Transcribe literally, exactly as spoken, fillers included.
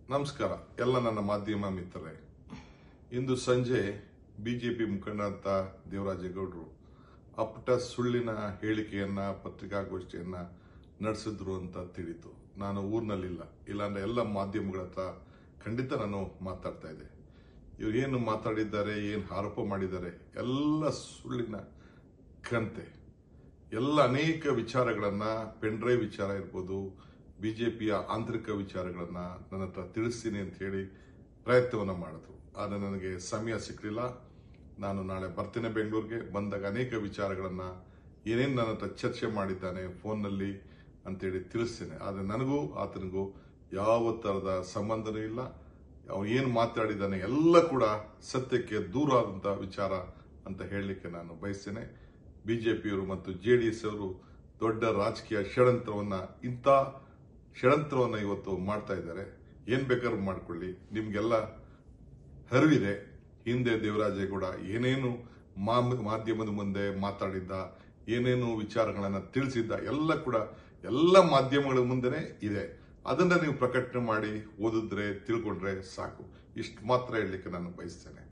ನಮಸ್ಕಾರ ಎಲ್ಲ ನನ್ನ ಮಾಧ್ಯಮ ಮಿತ್ರರೇ. ಇಂದು ಸಂಜೆ ಬಿಜೆಪಿ ಮುಖಂಡ ದೇವರಾಜೇಗೌಡರು ಅಪ್ಪಟ ಸುಳ್ಳಿನ ಹೇಳಿಕೆಯನ್ನ ಪತ್ರಿಕಾಗೋಷ್ಠಿಯನ್ನ ನಡೆಸಿದ್ರು ಅಂತ ತಿಳಿತು. ನಾನು ಊರಿನಲ್ಲಿಲ್ಲ, ಇಲ್ಲಾಂದ್ರೆ ಎಲ್ಲ ಮಾಧ್ಯಮಗಳ ಹತ್ರ ಖಂಡಿತ ನಾನು ಮಾತಾಡ್ತಾ ಇದ್ದೆ. ಇವ್ರು ಏನು ಮಾತಾಡಿದ್ದಾರೆ, ಏನು ಆರೋಪ ಮಾಡಿದ್ದಾರೆ ಎಲ್ಲ ಸುಳ್ಳಿನ ಕಂತೆ. ಎಲ್ಲ ಅನೇಕ ವಿಚಾರಗಳನ್ನ, ಪೆನ್ಡ್ರೈವ್ ವಿಚಾರ ಇರ್ಬೋದು, ಬಿಜೆಪಿಯ ಆಂತರಿಕ ವಿಚಾರಗಳನ್ನ ನನ್ನ ಹತ್ರ ತಿಳಿಸ್ತೀನಿ ಅಂತ ಹೇಳಿ ಪ್ರಯತ್ನವನ್ನ ಮಾಡಿದ್ರು. ಆದರೆ ನನಗೆ ಸಮಯ ಸಿಕ್ಕಲಿಲ್ಲ. ನಾನು ನಾಳೆ ಬರ್ತೇನೆ ಬೆಂಗಳೂರಿಗೆ. ಬಂದಾಗ ಅನೇಕ ವಿಚಾರಗಳನ್ನ ಏನೇನು ನನ್ನ ಹತ್ರ ಚರ್ಚೆ ಮಾಡಿದ್ದಾನೆ ಫೋನ್ನಲ್ಲಿ ಅಂತೇಳಿ ತಿಳಿಸ್ತೇನೆ. ಆದರೆ ನನಗೂ ಆತನಿಗೂ ಯಾವ ತರದ ಸಂಬಂಧನೂ ಇಲ್ಲ. ಅವನು ಏನು ಮಾತಾಡಿದ್ದಾನೆ ಎಲ್ಲ ಕೂಡ ಸತ್ಯಕ್ಕೆ ದೂರ ಆದಂತಹ ವಿಚಾರ ಅಂತ ಹೇಳಲಿಕ್ಕೆ ನಾನು ಬಯಸ್ತೇನೆ. ಬಿಜೆಪಿಯವರು ಮತ್ತು ಜೆ ಡಿ ಎಸ್ ಅವರು ದೊಡ್ಡ ರಾಜಕೀಯ ಷಡ್ಯಂತ್ರವನ್ನ ಇಂಥ ಷಡ್ಯಂತ್ರವನ್ನ ಇವತ್ತು ಮಾಡ್ತಾ ಇದ್ದಾರೆ. ಏನ್ ಬೇಕಾದ್ರೂ ಮಾಡ್ಕೊಳ್ಳಿ, ನಿಮ್ಗೆಲ್ಲ ಅರಿವಿದೆ. ಹಿಂದೆ ದೇವರಾಜೇಗೌಡ ಏನೇನು ಮಾಧ್ಯಮದ ಮುಂದೆ ಮಾತಾಡಿದ್ದ, ಏನೇನು ವಿಚಾರಗಳನ್ನ ತಿಳಿಸಿದ್ದ ಎಲ್ಲ ಕೂಡ ಎಲ್ಲ ಮಾಧ್ಯಮಗಳ ಮುಂದೆನೆ ಇದೆ. ಅದನ್ನ ನೀವು ಪ್ರಕಟಣೆ ಮಾಡಿ ಓದಿದ್ರೆ ತಿಳ್ಕೊಂಡ್ರೆ ಸಾಕು. ಇಷ್ಟು ಮಾತ್ರ ಹೇಳಲಿಕ್ಕೆ ನಾನು ಬಯಸ್ತೇನೆ.